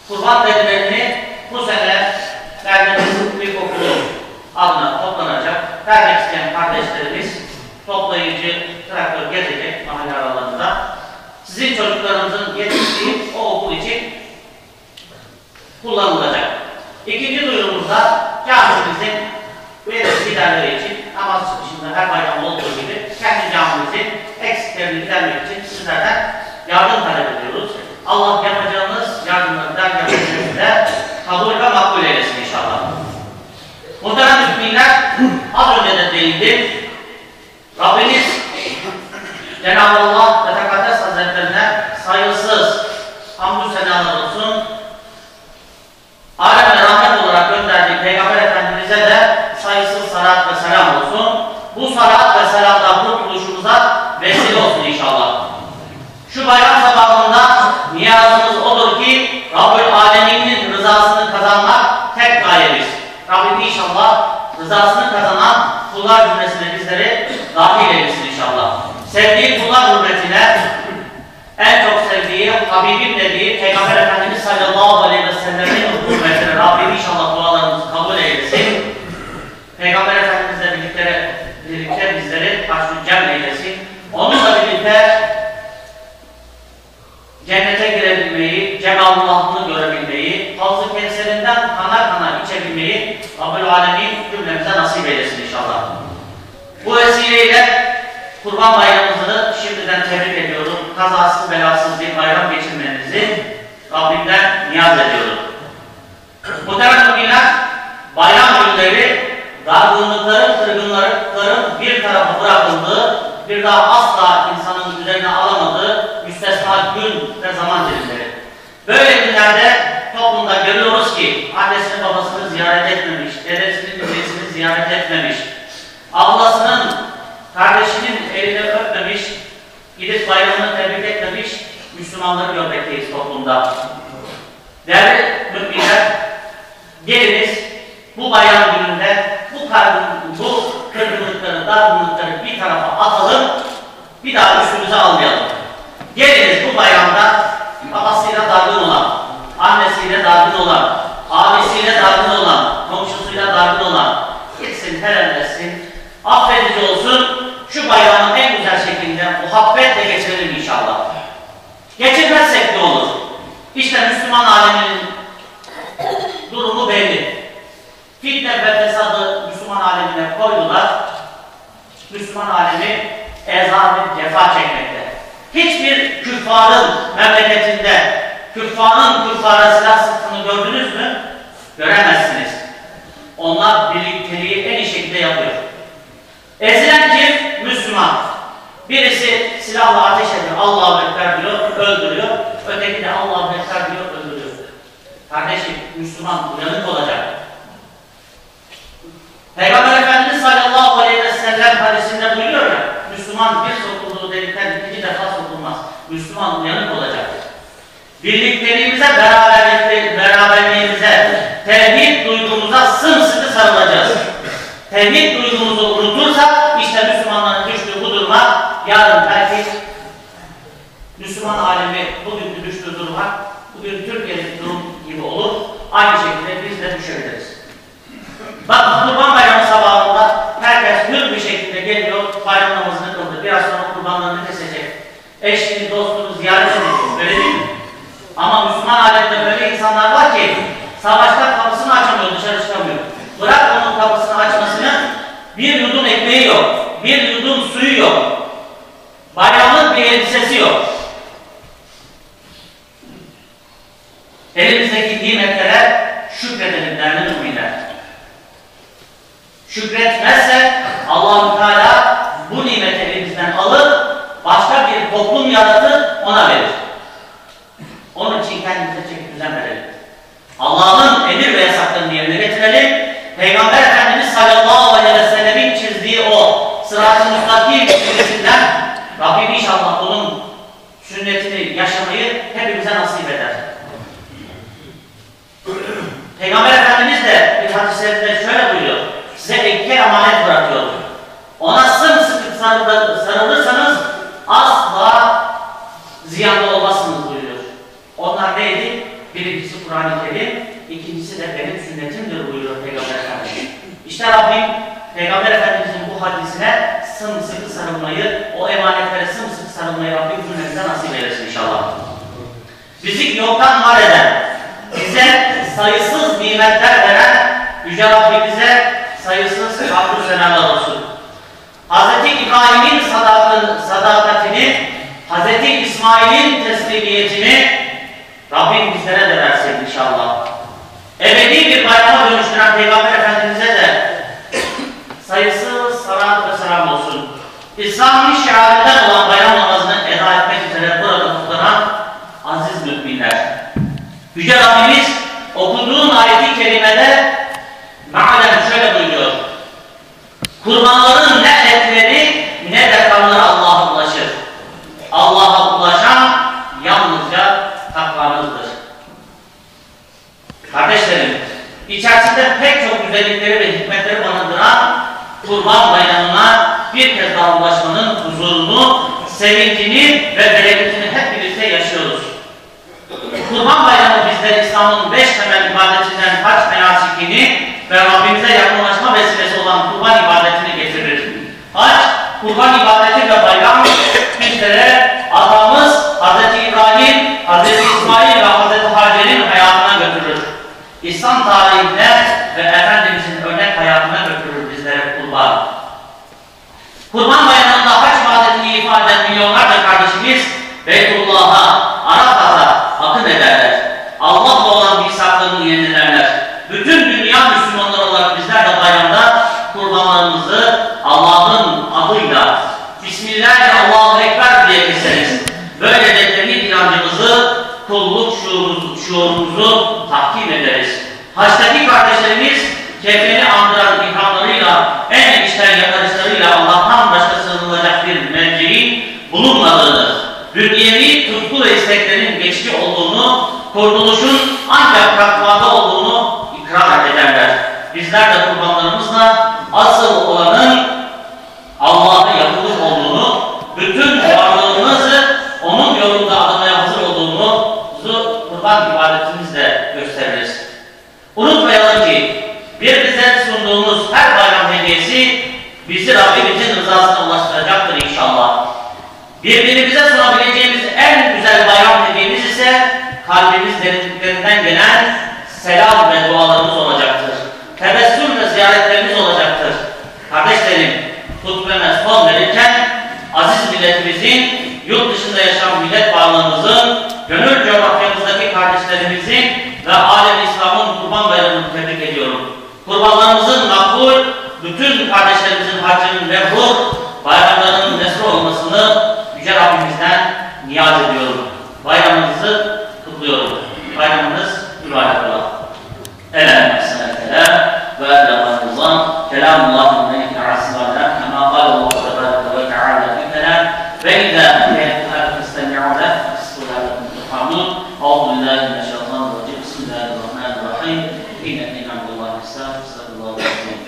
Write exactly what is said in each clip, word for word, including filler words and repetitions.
kurban dedilerini bu sene Derneğimiz İlkokulu adına toplanacak. Vermek isteyen kardeşlerimiz toplayıcı traktör gezecek mahalle aralarında. Sizin çocuklarınızın yetiştiği o okul için kullanılacak. İkinci duyurumuzda camimizin belirli giderleri için namaz çıkışında her bayram olduğu gibi kendi camimizin eksiklerini gidermek için sizlerden yardım talep ediyoruz. Allah yapacağınız yardımları dergâhınızda kabul ve makbul eylesin inşallah. Muhterem müminler, az önce de değindim. Rabbimiz Cenab-ı Allah ve Tekaddes Hazretlerine sayısız hamdü senalar olsun. Aleme rahmet olarak gönderdiği Peygamber Efendimiz'e de sayısız salat ve selam olsun. Bu salat ve selamdan kurtuluşumuza vesile olsun inşallah. Şu bayram sabahında niyazımız odur ki Rabbül Alemin'in rızasını kazanmak tek gayemiz. Rabbim inşallah rızasını kazanan kullar cümlesine bizleri dahil eylesin inşallah. Sevdiği kullar hürmetine en çok sevdiği, Habibim dediği Peygamber Efendimiz sallallahu aleyhi ve sellem'in hürmetine Rabbim inşallah dualarımızı kabul eylesin. Peygamber Efendimizle birlikte, birlikte bizleri taşlı cem eylesin. Onunla birlikte cennete girebilmeyi, Cenab-ı görebilmeyi, Havz-ı Kevser'inden kana kana içebilmeyi Rabbül Alemin cümlemize nasip eylesin inşallah. Bu vesileyle Kurban Bayramımızı şimdiden tebrik ediyorum. Kazasız belasız bir bayram geçirmenizi Rabbimden niyaz ediyorum. Muhterem müminler, bayram günleri dargınlıkların, kırgınlıkların bir tarafa bırakıldığı, bir daha asla insanın üzerine alamadığı müstesna gün ve zaman dilimleri. Böyle günlerde toplumda görüyoruz ki annesini babasını ziyaret etmemiş, dedesini dedesini ziyaret etmemiş, ablasının, kardeşinin elini öpmemiş, gidip bayramını tebrik etmemiş Müslümanları görmekteyiz toplumda. Değerli müminler, geliniz bu bayram gününde bu kargın, bu kırgınlıkları, dargınlıkları bir tarafa atalım, bir daha üstümüze almayalım. Geliniz bu bayramda babasıyla dargın olan, annesiyle dargın olan, abisiyle dargın olan, komşusuyla dargın olan gitsin, helalleşsin, affedici olsun, şu bayramı en güzel şekilde muhabbetle geçirelim inşallah. Geçirmezsek ne olur? İşte Müslüman aleminin durumu belli. Fitne ve fesadı Müslüman alemine koydular. Müslüman alemi ezar ve cefa çekmekte. Hiçbir küffarın memleketinde küffarın küffara silah sıktığını gördünüz mü? Göremezsiniz. Onlar birlikteliği en iyi şekilde yapıyor. Ezilen kim? Müslüman. Birisi silahla ateş ediyor, Allahu Ekber diyor, öldürüyor. Öteki de Allahu Ekber diyor, öldürüyor. Kardeşim, Müslüman uyanık olacak. Peygamber Efendimiz sallallahu aleyhi ve sellem hadisinde buyuruyor ya, Müslüman bir sokulduğu delikten ikinci defa sokulmaz. Müslüman uyanık olacak. Birlikteliğimize, beraberliğimize, tevhid duygumuza sımsıkı sarılacağız. Tevhid duygumuzu unutursak, işte Müslümanların düştüğü bu duruma, yarın belki Müslüman alemi bugünkü düştüğü duruma, bugün Türkiye'deki durum gibi olur. Aynı şekilde biz de düşebiliriz. Bakın Kurban Bayramı sabahında herkes hür bir şekilde geliyor, bayram namazını kıldı. Biraz sonra kurbanlarını kesecek. Eşini, dostunu ziyaret edecek. Öyle değil mi? Ama Müslüman alemde böyle insanlar var ki savaşta kapısını açamıyor, dışarı çıkamıyor. Bırak onun kapısını açmasını, bir yudum ekmeği yok, bir yudum suyu yok. Bayramın bir elbisesi yok. Elimizdeki nimetlere şükredelim değerli müminler. Şükretmezse Allah-u Teala bu nimeti elimizden alır, başka bir toplum yaratır, ona verir. Onun için kendimize çeki düzen verelim. Allah'ın emir ve yasaklarını yerine getirelim. Peygamber Efendimiz sallallahu aleyhi ve sellemin çizdiği o sırat-ı müstakim çizgisinden Rabbim inşallah onun sünnetini yaşamayı hepimize nasip eder. Peygamber Efendimiz de bir hadis-i şerifte şöyle buyuruyor. Size iki emanet bırakıyor. Ona sımsıkı sarılırsanız asla ziyanlı olmazsınız buyuruyor. Onlar neydi? Birincisi Kur'an-ı Kerim, ikincisi de benim sünnetimdir buyuruyor Peygamber Efendimiz. İşte Rabbim Peygamber Efendimizin bu hadisine sımsıkı sarılmayı, o emanetlere sımsıkı sarılmayı Rabbim cümlemize nasip eylesin inşallah. Bizi yoktan var eden, bize sayısız nimetler veren Yüce Rabbimize sayısız hamdü senalar olsun. Hazreti İbrahim'in sadakatini, Hazreti İsmail'in teslimiyetini Rabbim bizlere de versin inşallah. Ebedi bir bayrama dönüştüren Peygamber Efendimiz'e de sayısız salat ve selam olsun. İslam'ın şiarından olan bayram namazını eda etmek üzere burada toplanan aziz müminler. Yüce Rabbimiz okuduğun ayet-i kerimede mealen şöyle buyuruyor. Kurbanların ne etleri ne de kanları Allah'a ulaşır. Allah'a ulaşan yalnızca takvanızdır. Kardeşlerim, içerisinde pek çok güzellikleri ve hikmetleri barındıran Kurban Bayramı'na bir kez daha ulaşmanın huzurunu, sevincini ve bereketini hep birlikte yaşıyoruz. Kurban Bayramı bizler İslam'ın beş temel ibadetinden hac menasikini ve Rabbimize yakınlaşma vesilesi olan kurban ibadetini getirir. Hac, kurban ibadeti ve bayram bizlere atamız Hazreti İbrahim, Hazreti İsmail ve Hazreti Hacer'in hayatına götürür. İslam tarihine ve Efendimizin örnek hayatına götürür bizlere kurban. Kurban Bayramı'nda hac ibadetini ifade eden milyonlarca kardeşimiz Beytullah'a, Arafat'a akın ederler. Allah'la olan misaklarını yenilerler. Bütün dünya Müslümanları olarak bizler de bayramda kurbanlarımızı Allah'ın adıyla Bismillah, Allahu Ekber diye keseriz. Böylece tevhid inancımızı, kulluk şuurumuzu, şuurumuzu tahkim ederiz. Haçtaki kardeşlerimiz kefeni andıran ikramlarıyla, en içten yakarışlarıyla Allah'tan başka sığınılacak bir mevciin bulunmadığını, dünyevi tutku ve isteklerin geçici olduğunu, kurtuluşun ancak takvada olduğunu ikrar ederler. Bizler de kurbanlarımızla asıl olanın Allah'a yakınlık olduğunu, bütün varlığımızı onun yolunda adamaya hazır olduğumuzu kurban ibadetimizle gösteririz. Unutmayalım ki bir bize sunduğumuz her bayram hediyesi bizi Rabbimizin rızasına ulaştıracaktır inşallah. Birbirimize sunabileceğimiz en güzel bayram hediyemiz ise kalbimiz derinliklerinden gelen selam ve dualarımız olacaktır. Tebessüm ve ziyaretlerimiz olacaktır. Kardeşlerim, hutbeme son verirken aziz milletimizin, yurt dışında yaşayan millet varlığımızın, gönül coğrafyamızdaki kardeşlerimizin ve alem İslam'ın kurban bayramını tebrik ediyorum. Kurbanlarımızın makbul, bütün kardeşlerimizin haccının mebrur, bayramlarının nesr olmasını Yüce Rabbimizden niyaz ediyorum. Bayramınızı kutluyorum. Bayramınız mübarek ola. Elhamdülillah ve elhamdülillah kelamullahın meyke asibâle kema kâlallahu tebareke ve teâlâ fi kelam ve idâ meyekâ festemi'ûle festûlâ turhamûn. Euzu billahi mineşşeytanirracim. Bismillahirrahmanirrahim. İnne innallaha estağfirullah ve estağfirullah.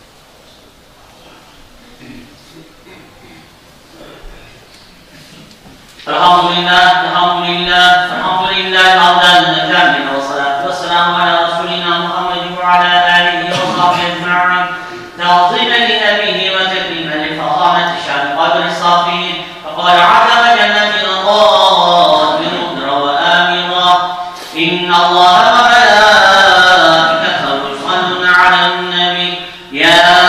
Elhamdülillah, elhamdülillah, elhamdülillah, hamdan kâmil ve salatu ve selamu ala Resulina Muhammedin ve ala âlihi ve sahbihi ecma'in. Ta'zimen li nebihi ve teklimen li fahâmeti şâni kadri sâfihin. Ve kâle azze ve celle min qâdir mudra ve âmira. İnna Allâhe ve melâiketahu yusallûne alen nebi. Ya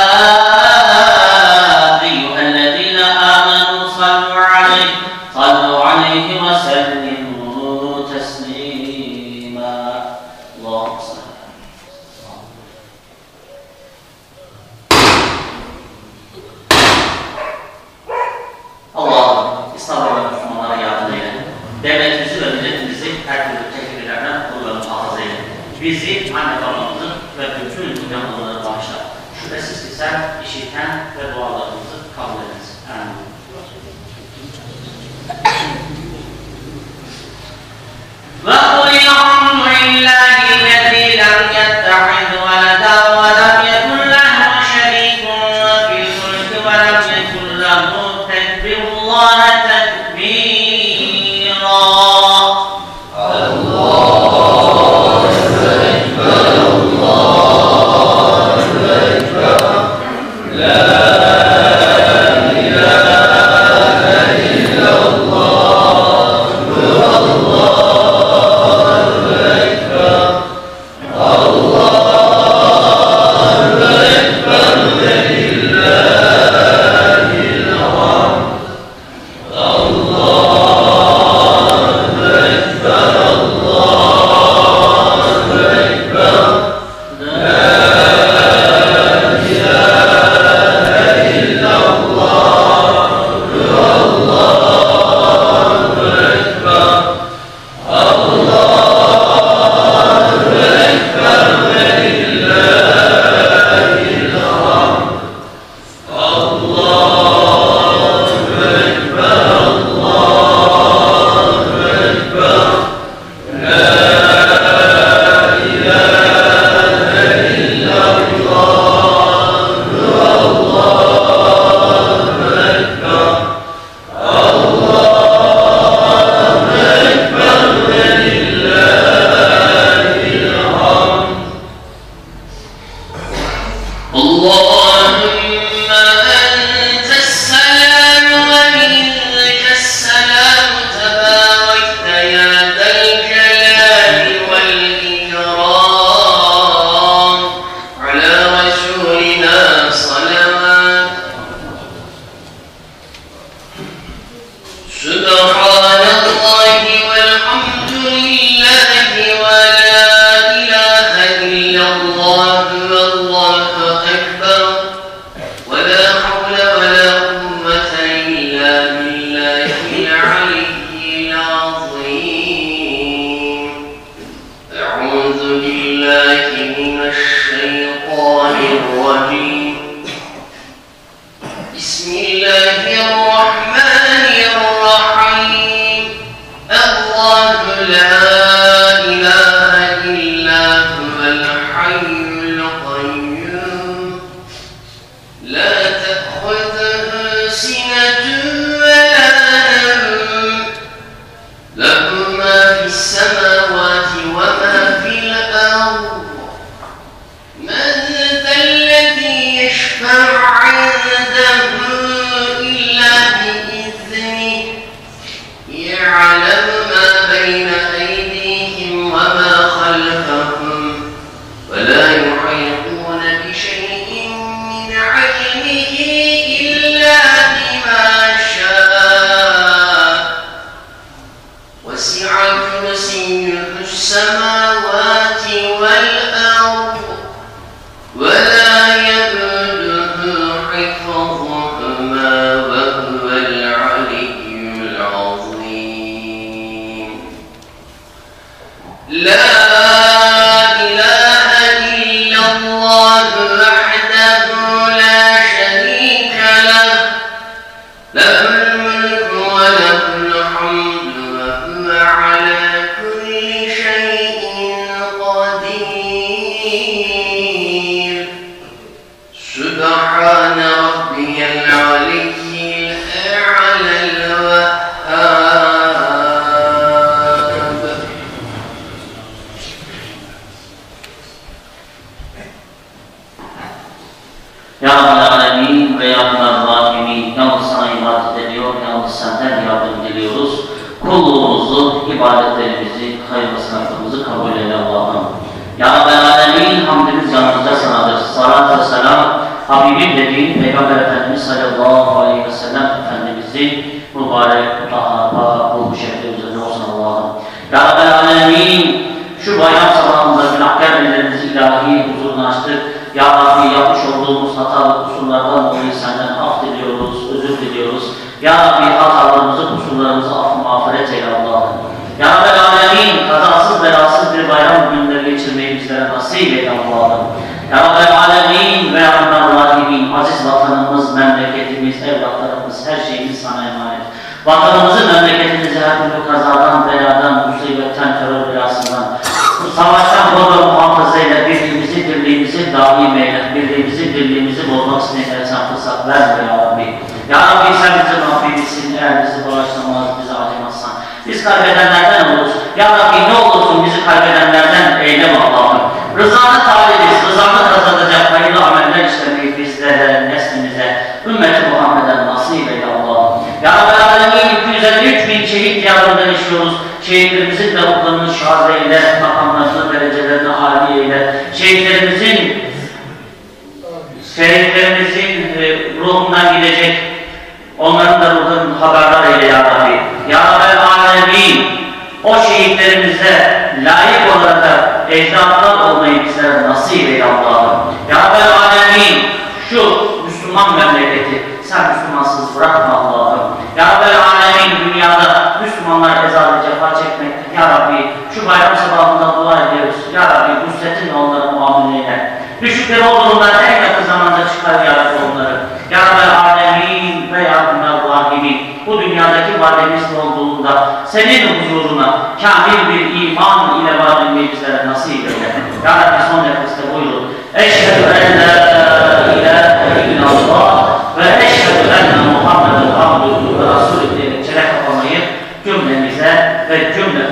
bizi, anne babamızın ve bütün uyanmaları bağışla. Şüphesiz ki sen işiten ve dualarımızı kabul ediniz. Amin. وَقُلْ الْحَمْدُ لِلَّهِ الَّذِي لَمْ يَتَّخِذْ وَلَدًا وَلَمْ يَكُنْ لَهُ شَرِيكٌ فِي الْمُلْكِ وَلَمْ يَكُنْ لَهُ كَبِيرٌ اللَّهَ تَكْبِيرًا. السماوات والأرض ولا يؤوده حفظهما وهو العلي العظيم. لا إله إلا الله وحده لا شريك له له الملك وله الحمد وهو على كل شيء قدير. سبحان ربي العلي الأعلى الوهاب. Ya Rabbel Alemin ve Ya Rabbel Rahimin, yalnız sana ibadet ediyor, yalnız senden yardım diliyoruz. Kulluğumuzu, ibadetlerimizi, hayırlı sınavlarımızı kabul eyle Allah'ım. Ya Rabbel Alemin, hamdimiz yanımızda sanadır. Salat ve selam, Habibim dediğin Peygamber Efendimiz sallallahu aleyhi ve sellem Efendimizin mübarek, mutahhara, ruhu şerifleri üzerine olsun Allah'ım. Ya Rabbel Alemin, şu bayram sabahında günahkar ellerimizi ilahi huzuruna açtık. Ya Rabbi, yapmış olduğumuz hatalı kusurlardan dolayı senden af diliyoruz, özür diliyoruz. Ya Rabbi, hatalarımızı, kusurlarımızı affı mağfiret eyle Allah'ım. Ya Rabbel Alemin, kazasız belasız bir bayram günleri geçirmeyi bizlere nasip eyle Allah'ım. Ya Rabbel Alemin ve Ya Rabbel Rahimin, aziz vatanımız, memleketimiz, evlatlarımız, her şeyimiz sana emanet. Vatanımızı, memleketimizi her türlü kazadan, beladan, musibetten, terör belasından, savaştan koru muhafaza eyle, birliğimizi, dirliğimizi daim eyle, birliğimizi, dirliğimizi bozmak isteyenlere sen fırsat verme Ya Rabbi. Ya Rabbi, sen bizim Rabbimizsin, eğer bizi bağışlamaz, bizi acımazsan, biz kaybedenlerden oluruz. Ya Rabbi, ne olursun bizi kaybedenlerden eyleme Allah'ım. Rızanı talibiz, rızanı kazanacak hayırlı ameller işlemeyi bizlere, neslimize, ümmeti Muhammed'e nasip eyle Allah'ım. Ya Rabbi Alemin, iki yüz elli üç bin şehit diyarından işliyoruz. Şehitlerimizin de ruhlarını şad eyle, makamlarını, derecelerini âli eyle. Şehitlerimizin, şehitlerimizin e, ruhundan gidecek, onların da ruhundan haberdar eyle Ya Rabbi. Ya Rabbi Alemin, o şehitlerimize layık olarak da ecdatlar olmayı bizlere nasip eyle Allah'ım. Ya Rabbi Alemin, şu Müslüman memleketi sen Müslümansız bırakma Allah'ım. Ya Rabbi Alemin, dünyada Müslümanlar ezalı cefa çekmekte. Ya Rabbi, şu bayram sabahında dua ediyoruz. Ya Rabbi, nusretinle onları muamele eyle. Düşükleri o durumdan en yakın zamanda çıkar Ya Rabbi onları. Ya Rabbi Alemin ve Ya Rabbi Rahimin, bu dünyadaki vademiz olduğunda senin huzuruna kamil bir iman ile varılmayı bizlere nasip eyle. Ya Rabbi, son nefeste buyurun. Eşhedü en la ilahe illallah ve eşhedü enne Muhammeden abduhu ve rasulü diye çene kapamayı cümlemize ve cümle